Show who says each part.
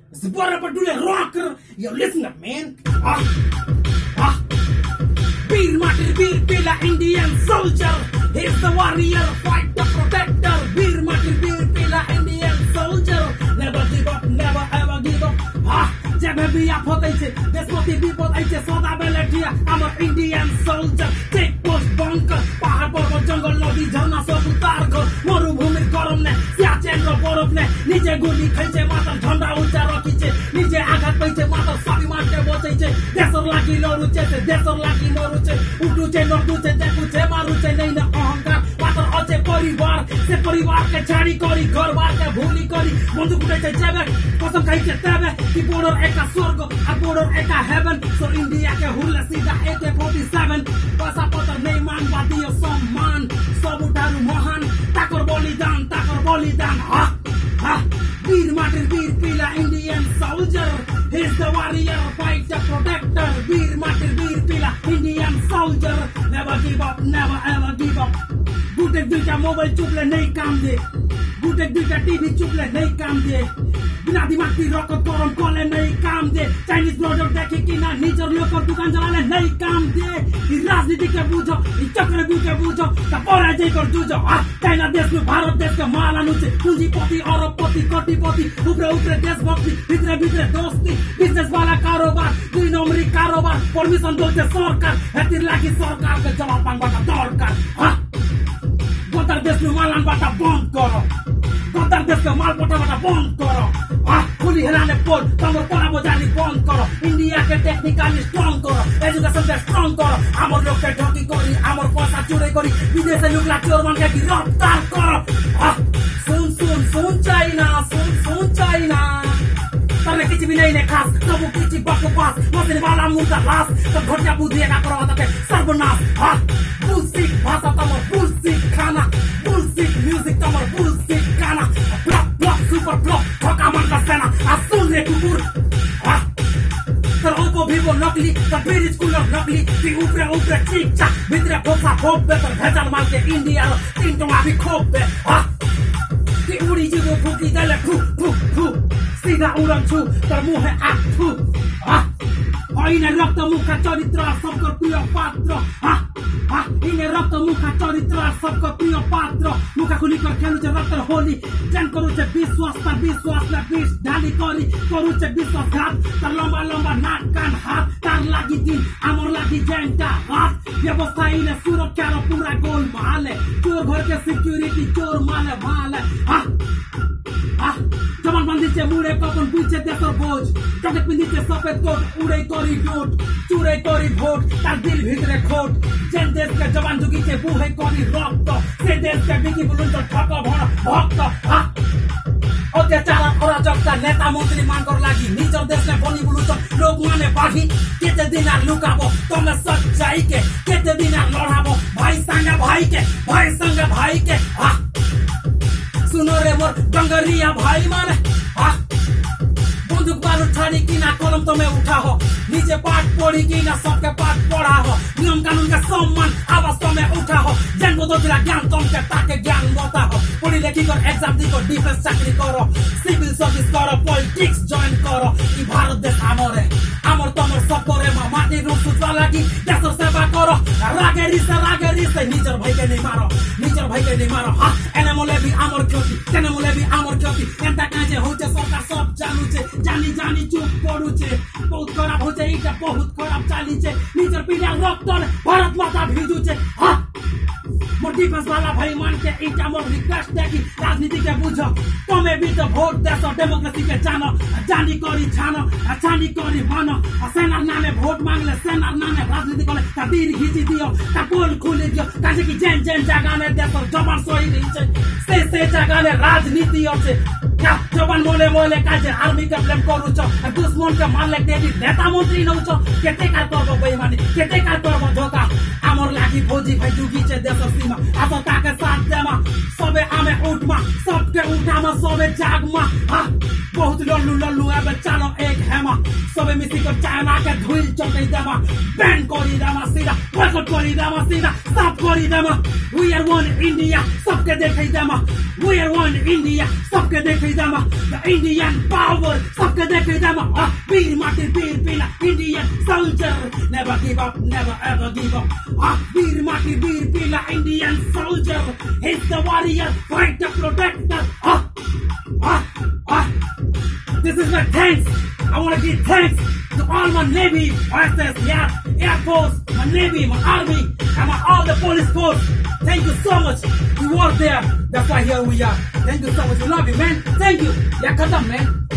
Speaker 1: Zbora Padule rocker, you listen up, man. Beer martyr, beer pillar, Indian soldier. He's the warrior, fight the protector. Beer martyr, beer pillar, Indian soldier. Never give up, never ever give up. जब भी आप होते थे देशभक्ति विपद ऐसे सदा बेले दिया I'm an Indian soldier. Check post bunker पहाड़ पर्वत जंगल नदी झरना सब उतार कर मरुभूमि गरम ने सियाचेन र बरफ ने निजे गोली खैचे मात्र झण्डा उच्चा रखिचे निजे आघात पैचे मात्र सबै मान्छे बचैचे देशर लागि लरुचे देशर लागि मरुचे उठुचे नडुचे देखुचे मारुचे नै न अहंकार मात्र अझै परिवार से परिवार के छाडी करी घरबार के भूली करी बन्दुक उठाइचे जेबे कसम खाइचे तेबे कि border eka स्वर्ग आ border eka heaven so India के हुरले सीधा AK-47 पैसा पत्र नहीं मान बादियो सम्मान सब उठारु महान ताकर बलिदान वीर मार्टिर वीर पिला Indian soldier he's the warrior fight the protector वीर मार्टिर वीर पिला Indian soldier never give up never ever give up गुटे दुईटा मोबाइल चुपले नहीं काम दे गुटे दुईटा टीवी चुपले नहीं काम दे बिना दिमाग की रकत गरम करले नहीं काम दे चाइनीज प्रोडक्ट देखे कि ना निजर लोकल दुकान चलाले नहीं काम दे राजनीति के बुझो चक्रव्यूह के बुझो त पराजय कर जुझो चाइना देश में भारत देश के मालानु छे पूंजीपति अरबपति कटिपति ऊपरे देशभक्ति भित्रे दोस्ती बिजनेस वाला कारोबार दुई नम्बरी कारोबार परमिशन दोचे सरकार हेतिर लागि सरकार के जवाब मांगबाट दरकार गद्दार देश में मालानबाट बन्द करो गद्दार देश के मालपोटाबाट बन्द करो खुली हेराने पोल तमर परा बजानी बन्द करो इंडिया के टेक्निकली स्ट्रॉन्ग करो एजुकेशन के स्ट्रॉन्ग करो आमर लोग के ठगी करी आमर पैसा चोरी करी विदेश से लुकला चोर मान के गिरफ्तार करो सुन चाइना तने किसी भी नहीं ने खास सब किसी बकवास मसले वाला मुद्दा लास तो घटिया बुद्धि का करो तके सर्वनाश बुलशिट भाषा तमर बुलशिट खाना बुलशिट म्यूजिक तमर बुलशिट गाना ब्लॉक सुपर ब्लॉक ठका मन का सेना सुन रे कुकुर तर ओपो भिभो नकली तर ब्रिटिश कूलर नकली ती ऊपरे चिक चाक भित्रे फोक्सा फोप बेतर भेजाल माल के इंडिया रो तीन टोंगा भी खोप बे ती उड़ी जिगो फुकी दले फु सीधा उड़न छु तर मुहे आख थु इने रक्त मुखा चरित्र सबको प्रिय पात्र इने रक्त मुखा चरित्र सबको प्रिय पात्र मुखा खुली कर खेलु छ रक्त होली जन करू छ विश्वास ला विष ढाली करी करू छ विश्वासघात तर लम्बा नाक कान हात तार लागि दिन आमर लागि ज्यानका हात व्यवस्था इने सुरक्षा र पूरा गोल माले चोर घर के सिक्युरिटी चोर माले जवान बंदी से मुड़े कपन पीछे देशर बोझ जगत पिंदी से सफेद कोट उड़े करी नोट चुरे करी भोट तार दिल भितरे खोट जेन देश के जवान जुगी से बुहे करी रक्त से देश के बिकी बुलुन तो ठक भक्त अत्याचार अराजकता नेता मन्त्री मांगर लागि निजर देशले बनी बुलु त लोक माने बाघी केते दिन लुकाबो तमे सच्चाई के केते दिन लडाबो भाई संग भाई के सुनो रे मोर डंगरिया भाई माने बंदूक बारूद छाड़ी कि ना कलम तो मैं उठा हो नीचे पाठ पढ़ी कि ना सबके पाठ पढ़ा हो नियम कानून का सम्मान आवाज तो मैं उठा हो जन को तो ज्ञान तुम के ताके ज्ञान बता हो पढ़ी लिखी कर एग्जाम दी को डिफेंस चाकरी करो सिविल सर्विस करो पॉलिटिक्स ज्वाइन करो कि भारत देश आमर तमर सब करे माटी रूप सुचवा लागि देशर सेवा करो रागे रिसे निजर भाई के नहीं मारो एनेमोले भी आमर क्षति तेनेमोले भी आमर क्षति एंता काजे होचे सरकार सब जानी चुप करू छे बहुत खराब हो जाए इटा बहुत खराब चाली छे निजर पीड़ा रक्त भारत माता भिजू छे मोर डिफेंस वाला भाई मान के इटा मोर रिक्वेस्ट है कि राजनीति के बुझो तमे भी तो वोट देसो डेमोक्रेसी के जानी करी मानो सेनार नामे वोट मांगले सेनार नामे राजनीति करे ता तीर खींची दियो ता पोल खोली दियो काजे कि जेन जगह में देसो जवान शहीद हिचे से जगह में राजनीति होचे क्या जवान मोले काजे आर्मी के ब्लेम करू छ दुश्मन के मारले देवी नेता मन्त्री नौ छ केते का करबो बेईमानी केते का करबो धोका आमर लागि फौजी भाइ जुगी छे देशर सीमा आज ताके साथ देमा सबे आमे उठमा सबके उठामा सबे जागमा बहुत लल्लू एबे चालो एक हेमा सबे मिसी को चाइना के धुइल चकै देमा बैन करी देमा सीधा बोयकट करी देमा सीधा स्टॉप करी देमा वी आर वन इंडिया सबके देखै देमा वी आर वन इंडिया सबके देखै देमा द इंडियन पावर सबके say them, Veer Mati Veer Pila, Indian soldier. Never give up, never ever give up. Veer Mati Veer Pila, Indian soldier. He's the warrior, fight the protector. This is my thanks. I want to give thanks to all my Navy, forces, Air Force, my Navy, my Army, and all the police force. Thank you so much. You were there. That's why here we are. Thank you so much. We love you, man. Thank you. Yeah, cut up, man.